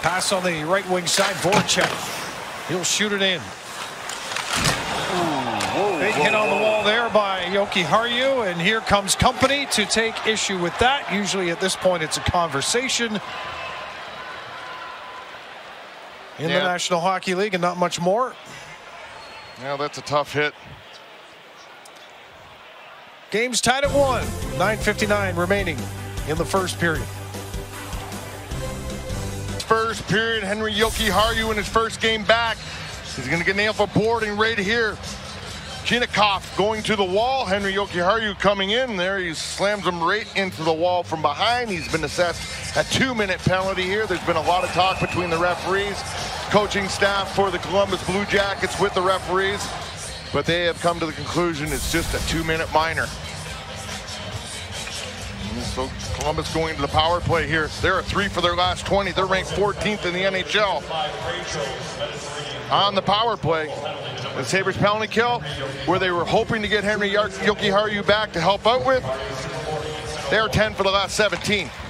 Pass on the right wing side, Voracek. He'll shoot it in. Big hit on the wall there by Jokiharju, and here comes company to take issue with that. Usually at this point it's a conversation in the National Hockey League and not much more. Yeah, that's a tough hit. Game's tied at 1. 9:59 remaining in the first period. First period, Henri Jokiharju in his first game back. He's going to get nailed for boarding right here. Chinakov going to the wall. Henri Jokiharju coming in there. He slams him right into the wall from behind. He's been assessed a 2-minute penalty here. There's been a lot of talk between the referees, coaching staff for the Columbus Blue Jackets with the referees, but they have come to the conclusion it's just a 2-minute minor. So Columbus going to the power play here. They're a 3 for their last 20. They're ranked 14th in the NHL. On the power play, the Sabres penalty kill, where they were hoping to get Henri Jokiharju back to help out with, they're 10 for the last 17.